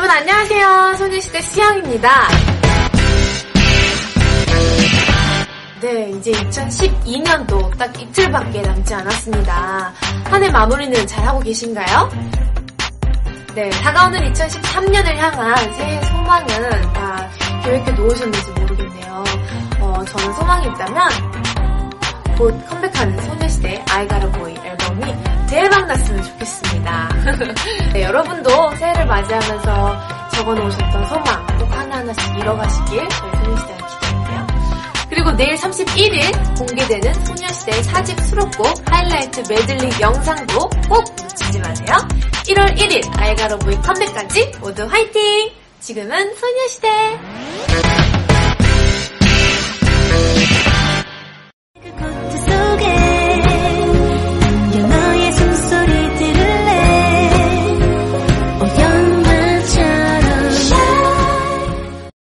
여러분 안녕하세요. 소녀시대 수영입니다. 네, 이제 2012년도 딱 이틀밖에 남지 않았습니다. 한 해 마무리는 잘하고 계신가요? 네, 다가오는 2013년을 향한 새해 소망은 다 계획해 놓으셨는지 모르겠네요. 저는 소망이 있다면 곧 컴백하는 소녀시대 I Gotta Boy 앨범이 대박 났으면 좋겠습니다. 네, 여러분도 새해를 맞이하면서 적어놓으셨던 소망 꼭 하나하나씩 이뤄가시길 저희 소녀시대가 기대할게요. 그리고 내일 31일 공개되는 소녀시대의 4집 수록곡 하이라이트 메들리 영상도 꼭 놓치지 마세요. 1월 1일 I Gotta Boy 컴백까지 모두 화이팅! 지금은 소녀시대!